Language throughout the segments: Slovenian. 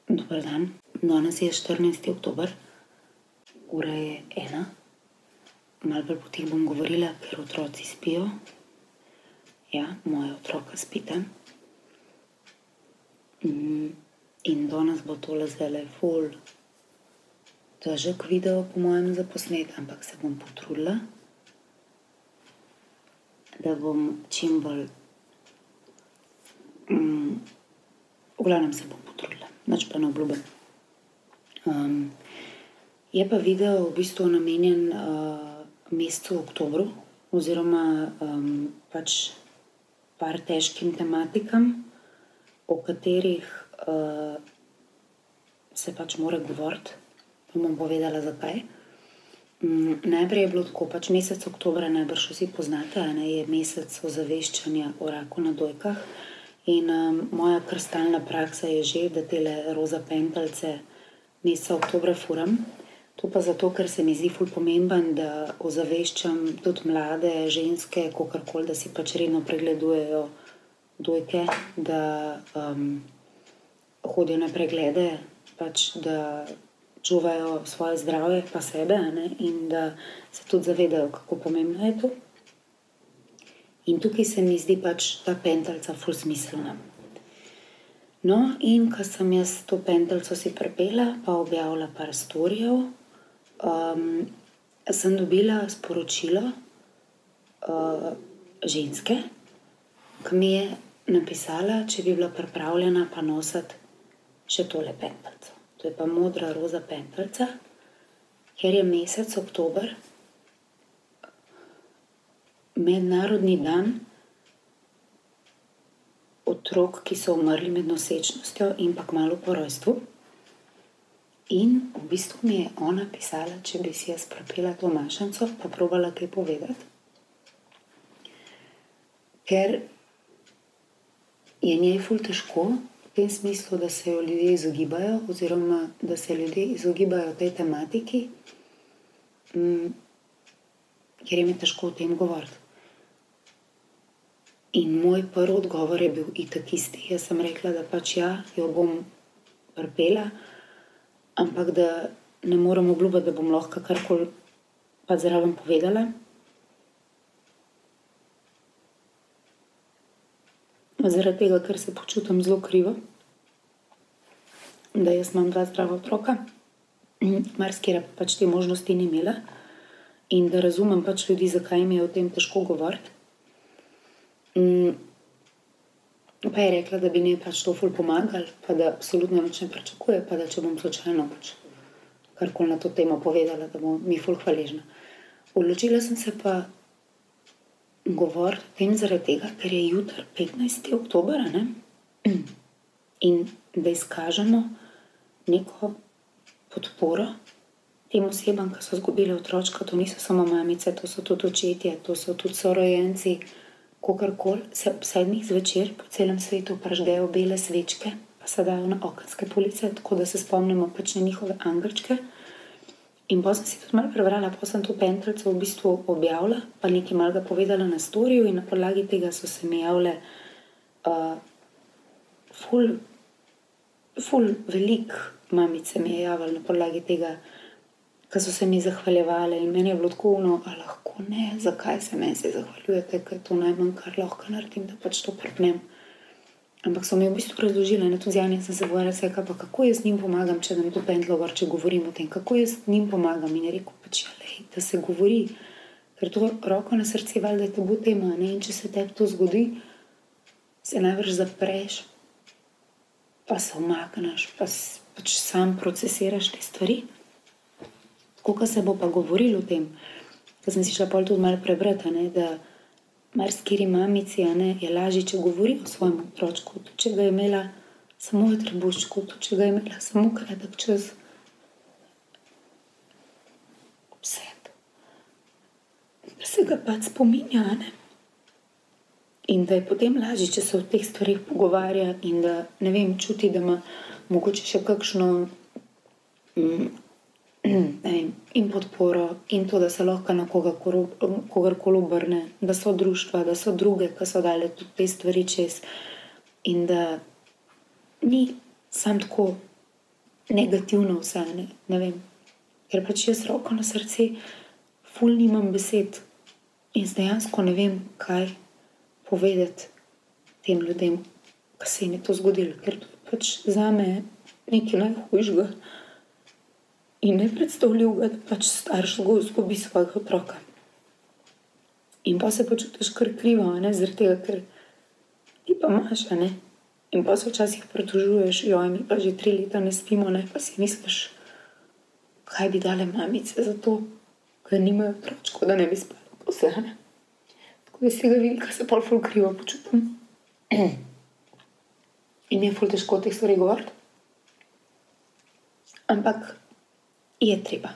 Dober dan. Danes je 14. oktober, ura je 1. Malo bolj potiho bom govorila, ker otroci spijo. Ja, moja otroka spita. In danes bo tole zdajle ful težek video po mojem za posnet, ampak se bom potrudila, da bom čim bolj... V glavnem se bom potrudila, nič pa ne obljubim. Je pa video v bistvu namenjen mesecu oktobru oziroma pač par težkim tematikam, o katerih se pač mora govoriti. Bom povedala, zakaj. Najprej je bilo tako, pač mesec oktobra najbrž vsi poznate, je mesec ozaveščanja o raku na dojkah. In moja kristalna praksa je že, da tele roza pentlce meseca oktobra furam. To pa zato, ker se mi zdi ful pomemben, da ozaveščam tudi mlade ženske, kakorkoli, da si pač redno pregledujejo dojke, da hodijo na preglede, pač da čuvajo svoje zdravje pa sebe, in da se tudi zavedajo, kako pomembno je to. In tukaj se mi zdi pač ta pentlca ful smiselna. No, in ko sem jaz to pentlco si pripela, pa objavila par storijev, sem dobila sporočilo ženske, ki mi je napisala, če bi bila pripravljena pa nositi še tole pentlco. To je pa modra roza pentlca, ker je mesec oktober mednarodni dan otrok, ki so umrli med nosečnostjo in pa kmalu po rojstvu. In v bistvu mi je ona pisala, če bi si jaz pripela to mašnico, pa probala kaj povedati. Ker je njej ful težko, v tem smislu, da se jo ljudje izogibajo, oziroma da se ljudje izogibajo tej tematiki, ker jim je težko o tem govoriti. In moj prvi odgovor je bil itak isti. Jaz sem rekla, da pač ja, jo bom pripela, ampak da ne morem obljubiti, da bom lahko karkoli pa zraven povedala. Zaradi tega, ker se počutim zelo krivo, da jaz imam 2 zdrava otroka, marsikatera pač te možnosti ni imela, in da razumem pač ljudi, zakaj jim je o tem težko govoriti. Pa je rekla, da bi njej pač to ful pomagali, pa da absolutno nič ne pričakuje, pa da če bom slučajno pač karkoli na to temo povedala, da bom mi ful hvaležna. Odločila sem se pa govoriti o tem zaradi tega, ker je jutri 15. oktober, in da izkažemo neko podporo tem osebam, ki so izgubile otročka. To niso samo mamice, to so tudi očetje, to so tudi sorojenci, kakorkoli. Se ob 7. zvečer po celem svetu prižgejo bele svečke, pa se dajo na okenske police, tako da se spomnimo pač na njihove angelčke. In potem sem si tudi malo prebrala, potem sem to pentlco v bistvu objavila, pa nekaj malega povedala na storiju, in na podlagi tega so se mi javile ful velik mamice mi je javilo na podlagi tega, ki so se mi zahvaljevale, in meni je bilo tako a lahko ne, zakaj se meni se zahvaljujete, ker je to najmanj, kar lahko naredim, da pač to pripnem. Ampak so mi v bistvu razložile, tudi z Janjem sem se govorila, pa kako jaz njim pomagam, če dam to pentlo gor, če govorim o tem, kako jaz njim pomagam. In je rekel pač, da se govori, ker to roko na srce valjda je tabu tema, in če se tebi to zgodi, se najbrž zapreš, pa se umakneš, pa pač sam procesiraš te stvari. Tako, ko se bo pa govorilo o tem, ko sem si šla pol tudi malo prebrati, da marsikateri mamici je lažje, če govori o svojem otročku, tudi če ga je imela samo v trebuščku, tudi če ga je imela samo kratek čas ob sebi. Da se ga pač spominja, in da je potem lažje, če se o teh stvarih pogovarja, in da, ne vem, čuti, da ima mogoče še kakšno in podporo, in to, da se lahko na kogarkoli obrne, da so društva, da so druge, ki so dale tudi te stvari čez, in da ni samo tako negativno vse, ne vem. Ker pač jaz roko na srce ful nimam besed in dejansko ne vem, kaj povedati tem ljudem, ko se jim je to zgodilo, ker to je pač zame nekaj najhujšega in nepredstavljivega, da pač starš izgubi svojega otroka. In pa se počutiš kar krivo, zaradi tega, ker ti pa imaš, in pa se včasih pritožuješ, mi pa že 3 leta ne spimo, pa si misliš, kaj bi dale mamice za to, ker nimajo otročko, da ne bi spali po vse, Tako da z tega vidika se pol ful krivo počutim. In mi je ful težko o teh stvari govoriti. Ampak je treba.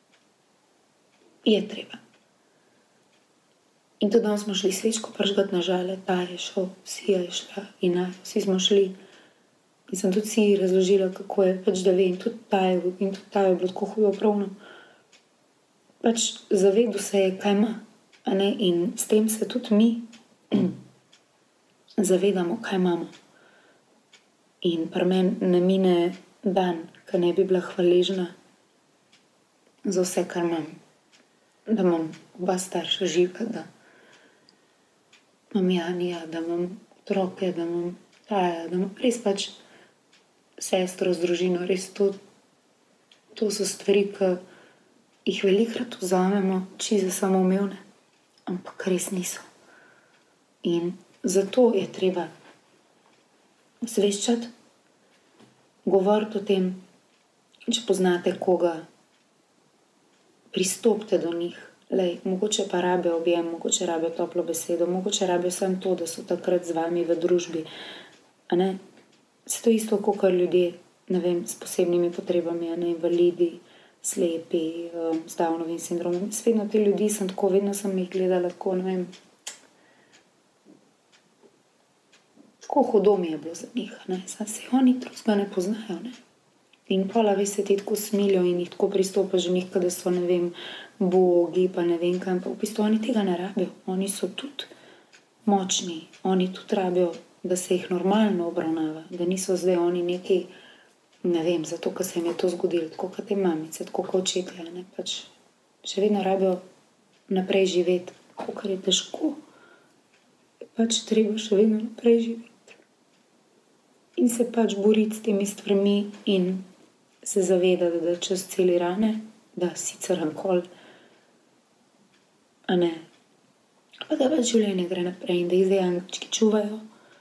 Je treba. In tudi danes smo šli svečko prižgat na Žale, ta je šel, Sija je šla in vsi smo šli. In sem tudi Siji razložila, kako je, pač da ve, in tudi ta je bilo tako hudo pravno. Pač zavedel se je, kaj ima, in s tem se tudi mi zavedamo, kaj imamo. In pri meni ne mine dan, ko ne bi bila hvaležna za vse, kar imam. Da imam oba starša živa, da imam Janija, da imam otroke, da imam Taja, da imam res pač sestro z družino. Res to so stvari, ki jih velikokrat vzamemo čisto za samoumevne, ampak res niso. In zato je treba osveščati, govoriti o tem, če poznate koga, pristopite do njih. Mogoče pa rabijo objem, mogoče rabijo toplo besedo, mogoče rabijo samo to, da so takrat z vami v družbi. Se to isto kakor ljudje, ne vem, s posebnimi potrebami, invalidi, slepi, z Downovim sindromom. Vedno te ljudi sem tako, vedno sem jih gledala tako, ne vem, tako hudo mi je bilo za njih, Se oni drugega ne poznajo, In pola, se ti tako smilijo in jih tako pristopaš do njih, da so, ne vem, bogi, pa ne vem kaj, ampak v bistvu oni tega ne rabijo. Oni so tudi močni, oni tudi rabijo, da se jih normalno obravnava, da niso zdaj oni neki, ne vem, zato, ker se jim je to zgodilo, tako kot te mamice, tako kot očetje, pač še vedno rabijo naprej živeti, kakor je težko, pač treba še vedno naprej živeti. In se pač boriti s temi stvarmi in se zavedati, da čez celi rane, da sicer ankoli, pa da pač življenje gre naprej in da jih zdaj angelčki čuvajo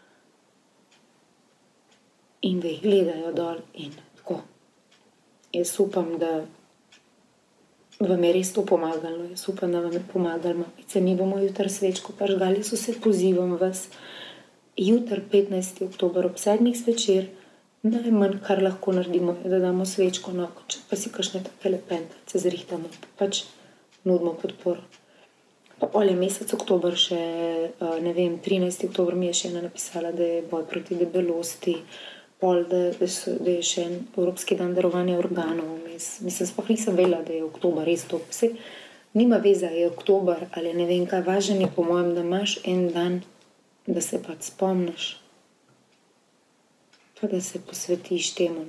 in da jih gledajo dol in tako. Jaz upam, da vam je res to pomagalo, jaz upam, da vam je pomagalo. Mi bomo jutri svečko prižgali, jaz vse pozivam vas, jutri 15. oktober ob 7. zvečer, najmanj, kar lahko naredimo, je, da damo svečko na oko, če pa si kakšne take lepentace zrihtamo, pač nudimo podporo. Pa pol je mesec oktober še, ne vem, 13. oktober mi je še ena napisala, da je boj proti debelosti, pol, da je še en Evropski dan darovanja organov. Mislim, sploh nisem vedela, da je oktober res to. Vse nima veze, je oktober ali ne vem kaj, važen je po mojem, da imaš en dan, da se pač spomniš, pa da se posvetiš temu,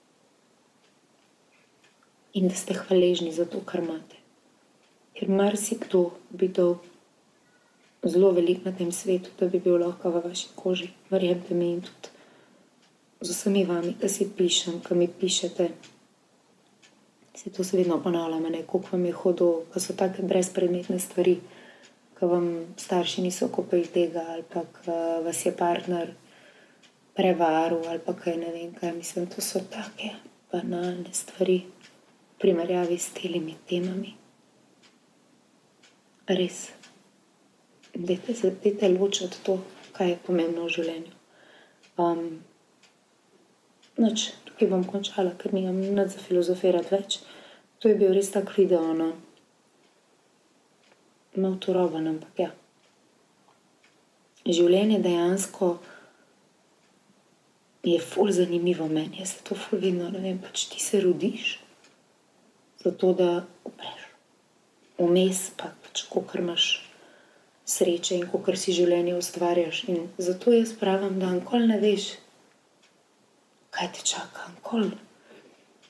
In da ste hvaležni za to, kar imate. Ker marsikdo bi dal zelo veliko na tem svetu, da bi bil lahko v vaši koži. Verjemite mi in tudi z vsemi vami, da si pišem, ko mi pišete. Se to se vedno ponavljam, koliko vam je hudo, ko so take brezpredmetne stvari, ko vam starši niso kupili tega, ali pa ko vas je partner prevaril, ali pa kaj ne vem kaj. Mislim, to so take banalne stvari v primerjavi s telimi temami. Res. Dajte ločiti to, kaj je pomembno v življenju. Tukaj bom končala, ker nimam nič za filozofirati več. To je bil res tak video, Malo turoben, ampak ja. Življenje dejansko je ful zanimivo meni. Jaz se to ful vedno, ne vem, pač ti se rodiš zato, da umreš. Vmes pa pač, kakor imaš sreče in kakor si življenje ustvarjaš. In zato jaz pravim, da nikoli ne veš, kaj te čaka, nikoli.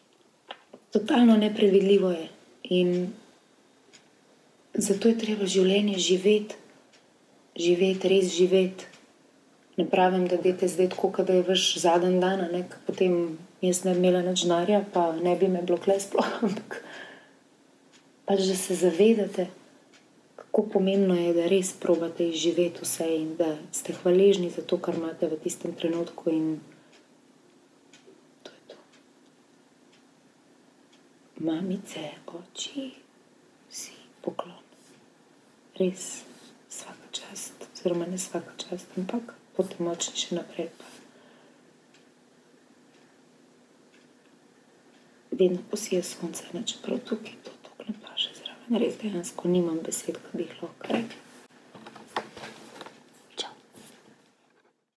Totalno nepredvidljivo je. In zato je treba življenje živeti. Živeti, res živeti. Ne pravim, da dajte zdaj tako, da je vaš zadnji dan, potem jaz ne bi imela nič denarja, pa ne bi me bilo tule sploh, ampak pač, da se zavedate, kako pomembno je, da res probate izživeti vse in da ste hvaležni za to, kar imate v tistem trenutku in to je to. Mamice, oči, vsi poklon. Res, svaka čast, oziroma ne svaka čast, ampak bote močni še naprej pa. Vedno posije sonce, čeprav tukaj to ne paše zraven. Res dejansko nimam besed, ki bi jih lahko rekla.